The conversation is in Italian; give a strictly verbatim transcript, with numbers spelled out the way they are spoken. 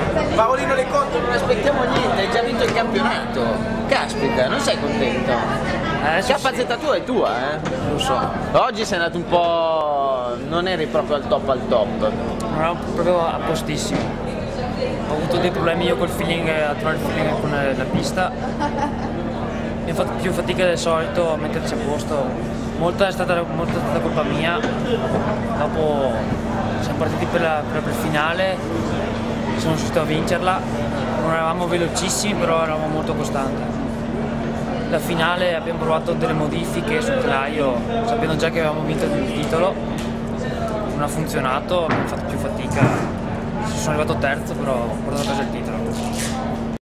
Paolino Le Conto, non aspettiamo niente, hai già vinto il campionato. Caspita, non sei contento? Eh, K Z tua è tua, eh? lo so. Oggi sei andato un po'... non eri proprio al top al top. Non ero proprio a postissimo. Ho avuto dei problemi io col feeling, a trovare il feeling con la pista. Mi ho fatto più fatica del solito a metterci a posto. Molta è stata, molta è stata colpa mia. Dopo siamo partiti per, la, per il finale, sono riuscito a vincerla. Non eravamo velocissimi, però eravamo molto costanti. La finale abbiamo provato delle modifiche sul telaio, sapendo già che avevamo vinto il titolo. Non ha funzionato, abbiamo fatto più fatica. Sono arrivato terzo, però ho portato a casa il titolo.